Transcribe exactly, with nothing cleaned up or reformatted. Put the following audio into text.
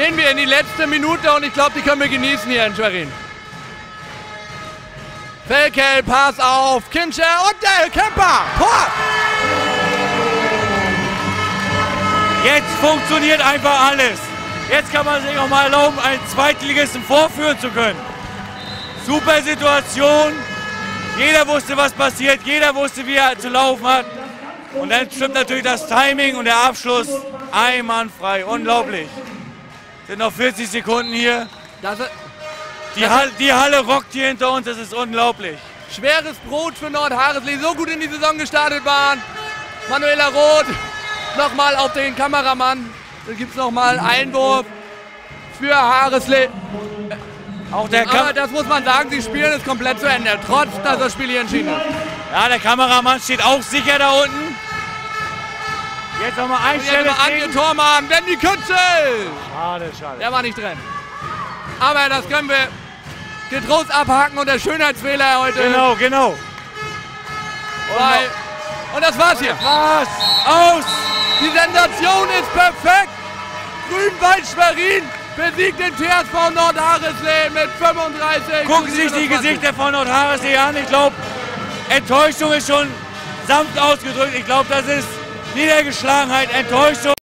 gehen wir in die letzte Minute und ich glaube, die können wir genießen hier in Schwerin. Felkel, Pass auf, Kincher und der Kemper. Tor! Jetzt funktioniert einfach alles. Jetzt kann man sich auch mal erlauben, einen Zweitligisten vorführen zu können. Super Situation. Jeder wusste, was passiert. Jeder wusste, wie er zu laufen hat. Und dann stimmt natürlich das Timing und der Abschluss einwandfrei. Unglaublich. Sind noch vierzig Sekunden hier. Das ist, die, Halle, die Halle rockt hier hinter uns. Das ist unglaublich. Schweres Brot für Nordharreslee. So gut in die Saison gestartet waren. Manuela Roth nochmal auf den Kameramann. Da gibt es nochmal Einwurf für Harreslee. Auch der Aber das muss man sagen, sie spielen es komplett zu Ende, trotz dass das Spiel hier entschieden ist. Ja, der Kameramann steht auch sicher da unten. Jetzt nochmal einstellen. Jetzt mal an den Tormann, Wendy Kützel. Schade, schade. Der war nicht drin. Aber das können wir getrost abhaken und der Schönheitsfehler heute. Genau, genau. Weil, und das war's hier. Was? Aus! Die Sensation ist perfekt. Grün-Weiß-Schwerin besiegt den T S V Nordharreslee mit fünfunddreißig. Gucken sich die Gesichter von Nordharreslee an. Ich glaube, Enttäuschung ist schon sanft ausgedrückt. Ich glaube, das ist Niedergeschlagenheit, Enttäuschung.